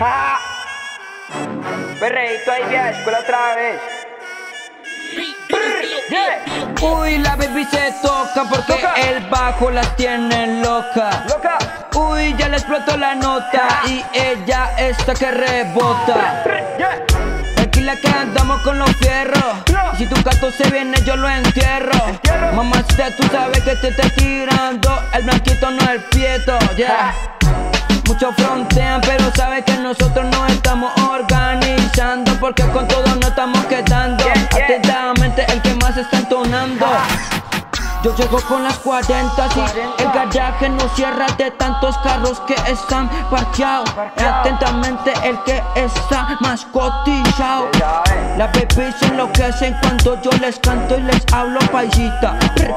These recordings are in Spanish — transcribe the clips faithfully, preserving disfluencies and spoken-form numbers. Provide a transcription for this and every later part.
¡Ja! Perreíto ahí vieja escuela otra vez. Yeah. Uy, la baby se toca porque Toca. el bajo la tiene loca. Loca. Uy, ya le explotó la nota y ella está que rebota. Yeah. Tranquila que andamos con los fierros. Y si tu gato se viene yo lo entierro. Entierro. Mamacita, tú sabes que te estoy tirando el blanquito, no el prieto. Yeah. Muchos frontean, pero sabes que nosotros nos estamos organizando, porque con todo nos estamos quedando. Yeah, yeah. Atentamente el que más está entonando. Yo llego con las cuarenta y el garaje no cierra de tantos carros que están parqueados. Parqueado. Atentamente el que está más cotizado. Ya ves. Las babies se enloquecen cuando yo les canto y les hablo paisita.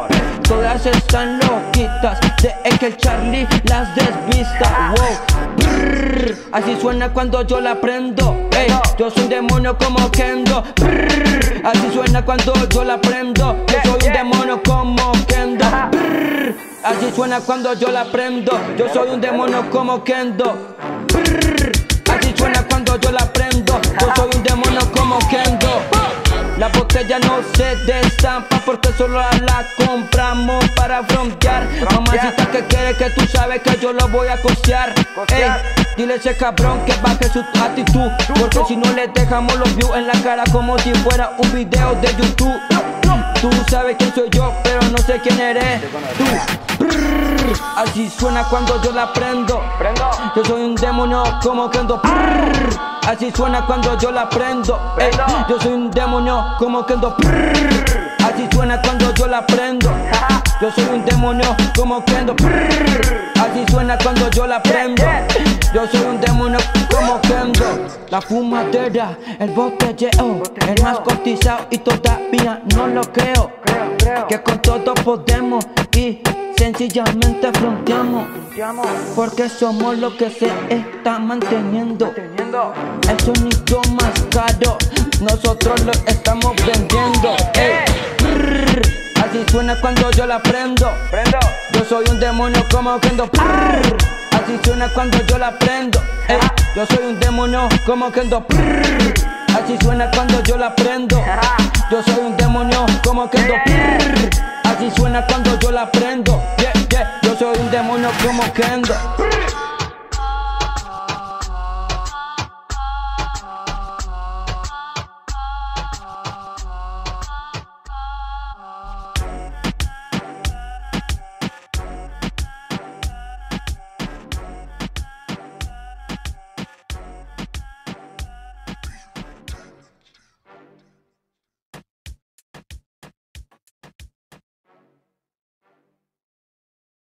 Todas están loquitas de que el Charlie las desvista. Wow. Brrr, así suena cuando yo la prendo. Ey, yo soy un demonio como Kendo. Brrr, así suena cuando yo la prendo. Yo soy un demonio como Kendo. Brrr, así suena cuando yo la prendo. Yo soy un demonio como Kendo. Brrr, así suena cuando yo la prendo. Yo soy un demonio como Kendo. La botella no se destampa porque solo la compramos para frontear. Mamacita que quiere que tú sabes que yo lo voy a costear. Ey, dile a ese cabrón que baje su actitud, porque si no le dejamos los views en la cara como si fuera un video de YouTube. Tú sabes quién soy yo, pero no sé quién eres tú. Brrr, así suena cuando yo la prendo. Prendo. Yo soy un demonio como Kendo. Brrr, así suena cuando yo la prendo. Ey, yo soy un demonio como Kendo. Brrr, así suena cuando yo la prendo. Yo soy un demonio como Kendo. Brrr, así suena cuando yo la prendo. Yo soy un demonio como Kendo. La fumadera, el botelleo, el más cotizado y todavía no lo creo. Creo, creo. Que con todo podemos y sencillamente fronteamos, porque somos lo que se está manteniendo. Teniendo. El sonido más caro, nosotros lo estamos vendiendo. Ey, brrr, así suena cuando yo la prendo. Prendo. Yo soy un demonio como Kendo. Brrr, así suena cuando yo la prendo. Ey, yo soy un demonio como Kendo. Brrr, así suena cuando yo la prendo. Yo soy un demonio como Kendo. Brrr, así suena cuando yo la prendo. Yeah, yeah, yo soy un demonio como Kendo.